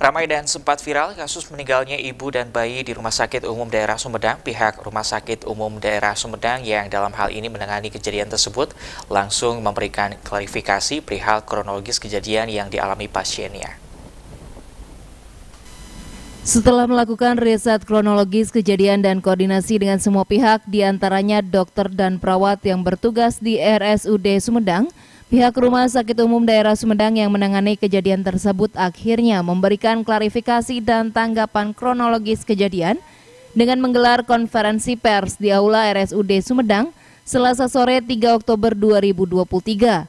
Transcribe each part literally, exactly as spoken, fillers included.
Ramai dan sempat viral kasus meninggalnya ibu dan bayi di Rumah Sakit Umum Daerah Sumedang. Pihak Rumah Sakit Umum Daerah Sumedang yang dalam hal ini menangani kejadian tersebut langsung memberikan klarifikasi perihal kronologis kejadian yang dialami pasiennya. Setelah melakukan riset kronologis kejadian dan koordinasi dengan semua pihak, diantaranya dokter dan perawat yang bertugas di R S U D Sumedang, pihak Rumah Sakit Umum Daerah Sumedang yang menangani kejadian tersebut akhirnya memberikan klarifikasi dan tanggapan kronologis kejadian dengan menggelar konferensi pers di Aula R S U D Sumedang Selasa sore tiga Oktober dua ribu dua puluh tiga.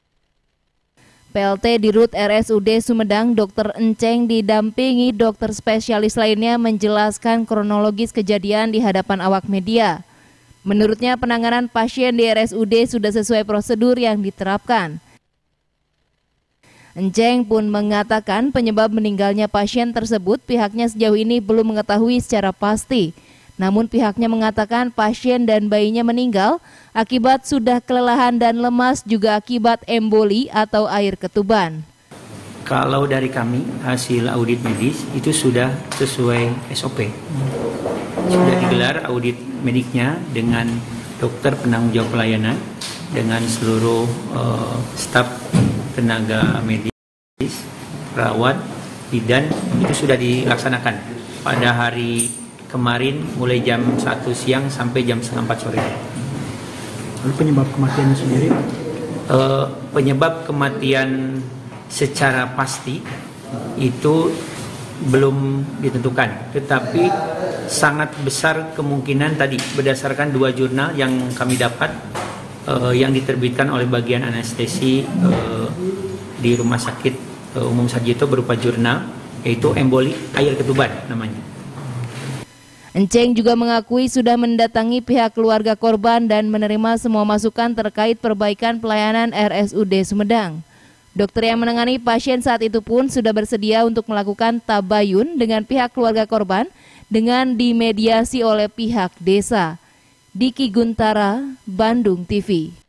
P L T Dirut R S U D Sumedang, Dokter Enceng didampingi dokter spesialis lainnya menjelaskan kronologis kejadian di hadapan awak media. Menurutnya penanganan pasien di R S U D sudah sesuai prosedur yang diterapkan. Enceng pun mengatakan penyebab meninggalnya pasien tersebut pihaknya sejauh ini belum mengetahui secara pasti. Namun pihaknya mengatakan pasien dan bayinya meninggal akibat sudah kelelahan dan lemas juga akibat emboli atau air ketuban. Kalau dari kami hasil audit medis itu sudah sesuai S O P. Sudah digelar audit mediknya dengan dokter penanggung jawab pelayanan dengan seluruh uh, staf tenaga medis, perawat, bidan itu sudah dilaksanakan pada hari kemarin mulai jam satu siang sampai jam setengah empat sore. Lalu penyebab kematiannya sendiri? Uh, penyebab kematian secara pasti itu belum ditentukan, tetapi sangat besar kemungkinan tadi berdasarkan dua jurnal yang kami dapat uh, yang diterbitkan oleh bagian anestesi uh, di Rumah Sakit uh, Umum Sarjito berupa jurnal, yaitu emboli air ketuban namanya. Enceng juga mengakui sudah mendatangi pihak keluarga korban dan menerima semua masukan terkait perbaikan pelayanan R S U D Sumedang. Dokter yang menangani pasien saat itu pun sudah bersedia untuk melakukan tabayun dengan pihak keluarga korban dengan dimediasi oleh pihak desa. Diki Guntara, Bandung T V.